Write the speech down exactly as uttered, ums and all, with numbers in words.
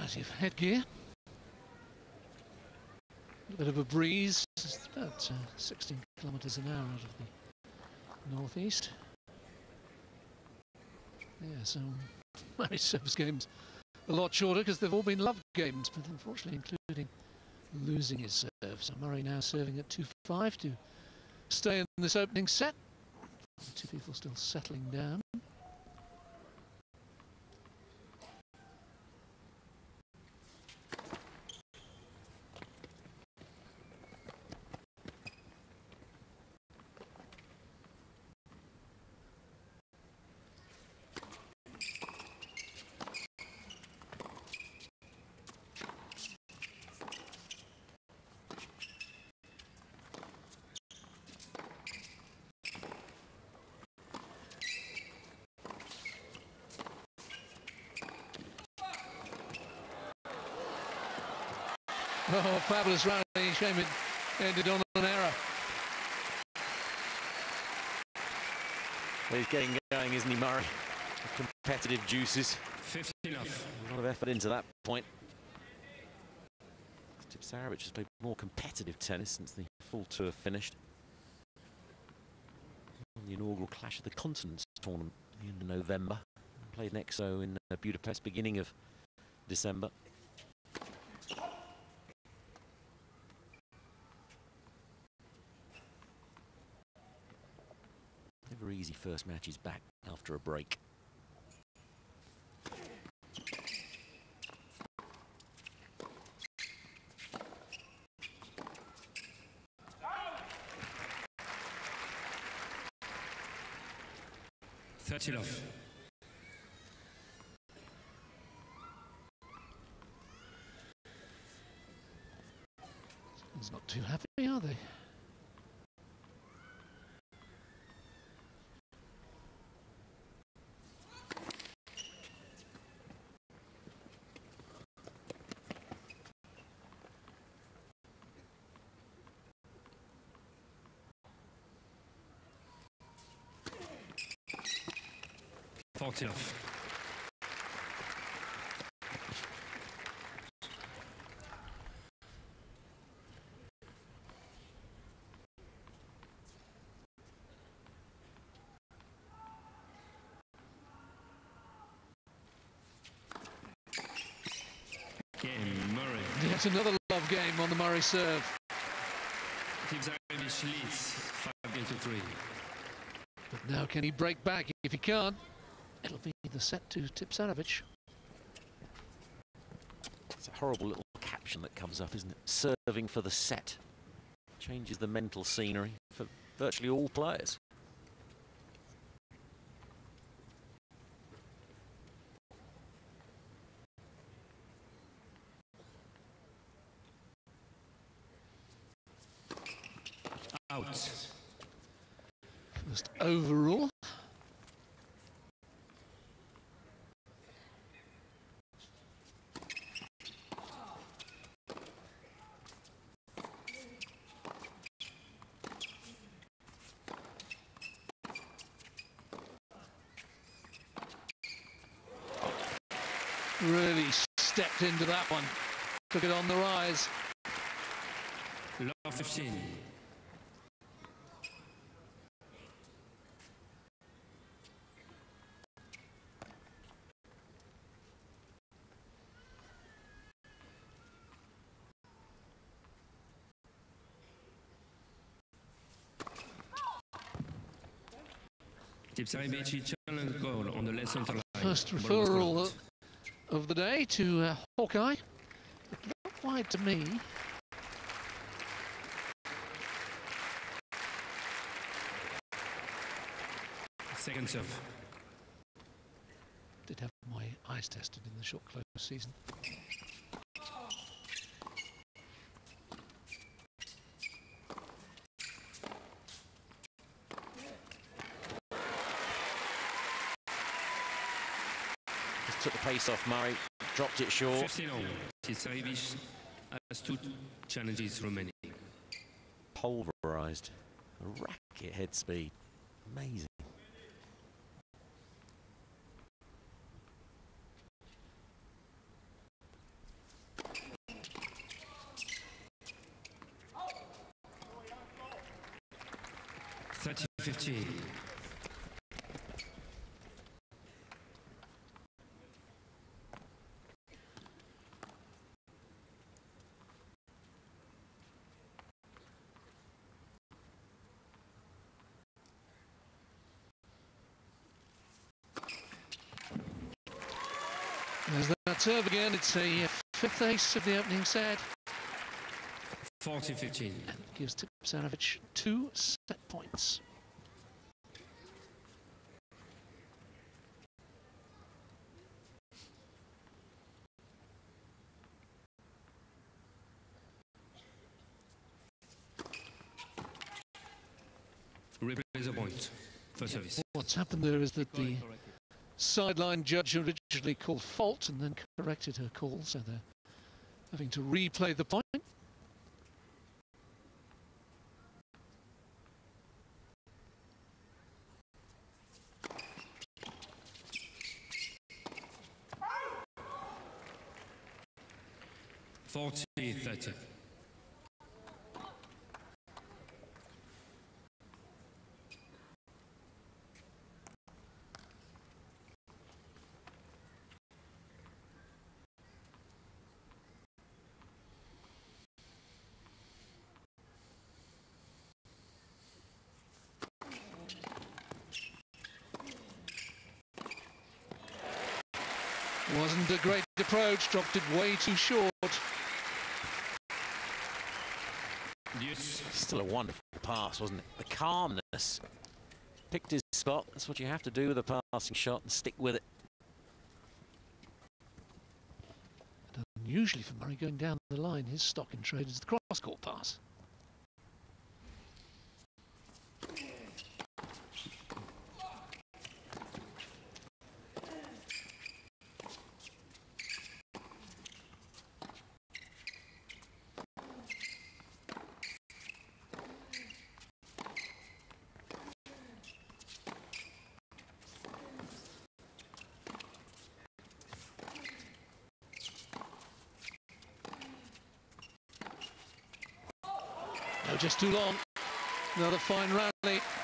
variety of headgear. A bit of a breeze, it's about uh, sixteen kilometres an hour out of the northeast. Yeah, so marriage service games a lot shorter because they've all been love games, but unfortunately including losing his serve. So Murray now serving at two five to stay in this opening set. Two people still settling down. Oh, fabulous rally. Shame it ended on an error. Well, he's getting going, isn't he, Murray? Competitive juices. fifteen off. A lot of effort into that point. Tipsarevic has played more competitive tennis since the full tour finished. On the inaugural Clash of the Continents tournament in November. Played in Exo in uh, Budapest, beginning of December. Never easy first matches back after a break. thirty off. It's not too happy, are they? forty off. Game, Murray. Yet another love game on the Murray serve. Tipsarevic leads five games to three. But now can he break back? If he can't, it'll be the set to Tipsarevic. It's a horrible little caption that comes up, isn't it? Serving for the set. Changes the mental scenery for virtually all players. Out. First overall. Really stepped into that one. Took it on the rise. Love fifteen. Tipsarevic challenge goal on the left center line. First referral of the day to uh, Hawkeye. Not wide to me. Second serve. Did have my eyes tested in the short close season. Took the pace off Murray, dropped it short. fifteen all. Tipsarevic has two challenges remaining. Pulverized. A racket head speed. Amazing. fifteen. There's that serve again. It's a fifth ace of the opening set. fourteen fifteen. And it gives Tipsarevic two set points. Replays a point for service. What's happened there is that the sideline judge originally called fault and then corrected her call, so they're having to replay the point. forty thirty. Wasn't a great approach, dropped it way too short. Yes. Still a wonderful pass, wasn't it? The calmness. Picked his spot. That's what you have to do with a passing shot, and stick with it. And unusually for Murray going down the line, his stock in trade is the cross-court pass. No, just too long. Another fine rally.